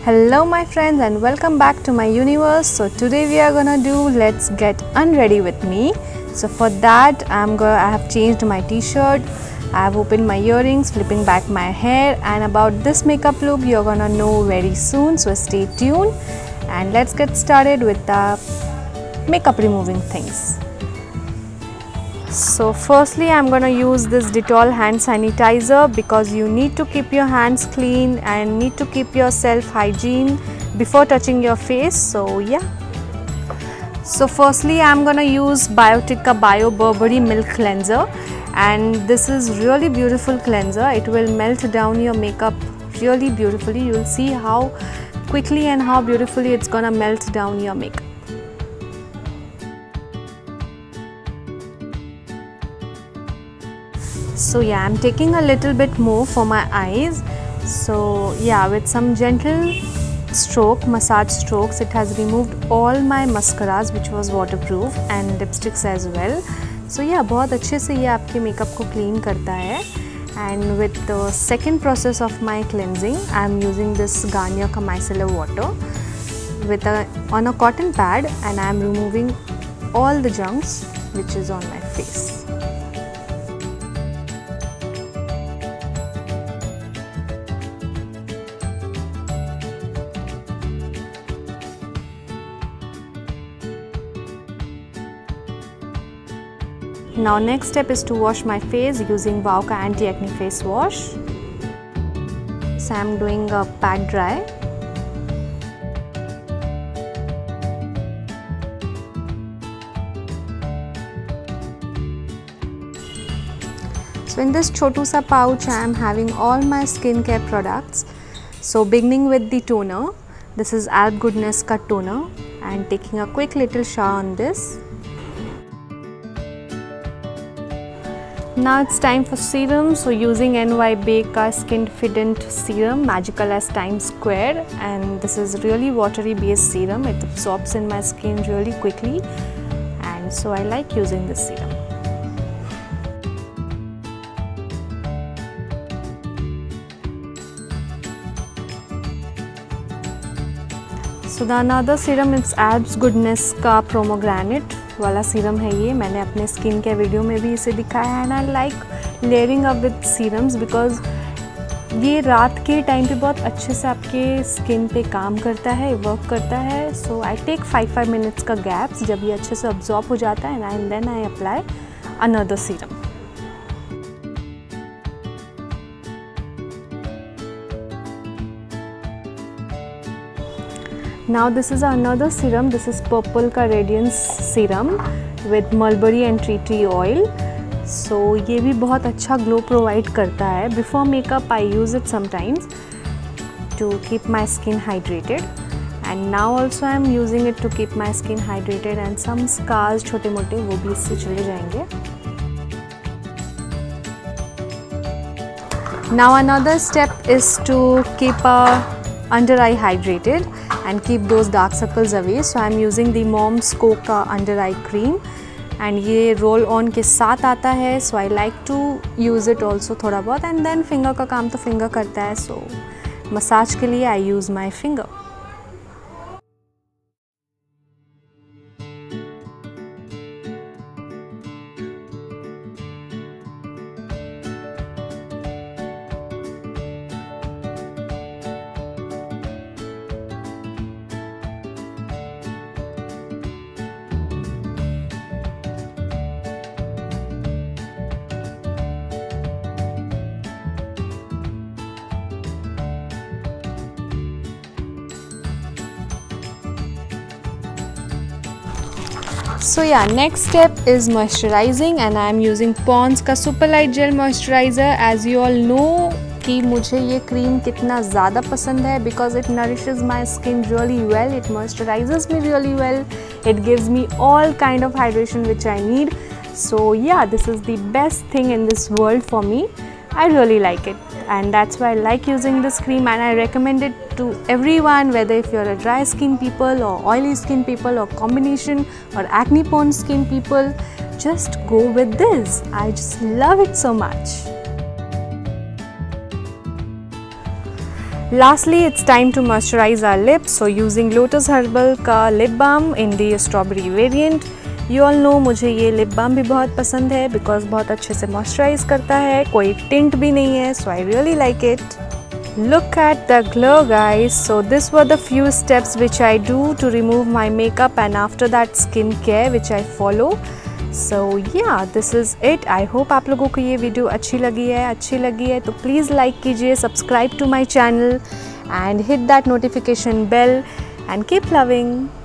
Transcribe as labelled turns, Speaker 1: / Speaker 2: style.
Speaker 1: Hello my friends and welcome back to my universe. So today we are gonna do Let's Get Unready with me. So for that I have changed my t-shirt, I have opened my earrings, flipping back my hair, and about this makeup look you're gonna know very soon, so stay tuned and let's get started with the makeup removing things. So firstly I'm gonna use this Dettol hand sanitizer because you need to keep your hands clean and need to keep yourself hygiene before touching your face. So yeah. So firstly I'm gonna use Biotica Bio Burberry Milk Cleanser, and this is really beautiful cleanser. It will melt down your makeup really beautifully. You'll see how quickly and how beautifully it's gonna melt down your makeup. So yeah, I'm taking a little bit more for my eyes. So yeah, with some gentle massage strokes, it has removed all my mascaras which was waterproof and lipsticks as well. So yeah, बहुत अच्छे से ये आपके makeup को clean करता है. And with the second process of my cleansing, I am using this Garnier का micellar water on a cotton pad, and I am removing all the junks which is on my face. Now next step is to wash my face using Wowka Anti-Acne Face Wash. So I am doing a pat dry. So in this chotu sa pouch I am having all my skincare products. So beginning with the toner, this is Alp Goodness ka toner, and taking a quick little shower on this. Now it's time for serum. So using NYB ka Skinfident serum, magical as Times Square, and this is really watery based serum. It absorbs in my skin really quickly, and so I like using this serum. So the another serum is Alp Goodness का Pomegranate वाला serum है ये. मैंने अपने skin के video में भी इसे दिखाया है. And I like layering up with serums because ये रात के टाइम पे बहुत अच्छे से आपके स्किन पे काम करता है, वर्क करता है. सो आई टेक 5 मिनट्स का गैप्स जब ये अच्छे से अब्जॉर्ब हो जाता है, and then I apply another serum. Now this is another serum. This is Purple का Radiance serum with Mulberry and Tea Tree oil. So ये भी बहुत अच्छा glow provide करता है. Before makeup I use it sometimes to keep my skin hydrated, and now also I am using it to keep my skin hydrated, and some scars छोटे मोटे वो भी इससे चले जाएंगे. Now another step is to keep our under eye hydrated and keep those dark circles away. So I am using the Mom's Coke का under eye cream, and ये roll on के साथ आता है. So I like to use it also थोड़ा बहुत, and then finger का काम तो finger करता है. So मसाज के लिए I use my finger. So yeah, next step is moisturizing, and I am using Pond's का Super Light Gel Moisturizer. As you all know कि मुझे ये क्रीम कितना ज़्यादा पसंद है because it nourishes my skin really well, it moisturizes me really well, it gives me all kind of hydration which I need. So yeah, this is the best thing in this world for me. I really like it, and that's why I like using this cream, and I recommend it to everyone, whether if you're a dry skin people or oily skin people or combination or acne prone skin people. Just go with this. I just love it so much. Lastly, it's time to moisturize our lips. So using Lotus Herbal का lip balm in the strawberry variant. You all know मुझे ये lip balm भी बहुत पसंद है because बहुत अच्छे से moisturize करता है, कोई tint भी नहीं है, so I really like it. Look at the glow, guys. So this were the few steps which I do to remove my makeup, and after that skin care which I follow. So yeah, this is it. I hope आप लोगों को ये video अच्छी लगी है तो please like कीजिए, subscribe to my channel and hit that notification bell and keep loving.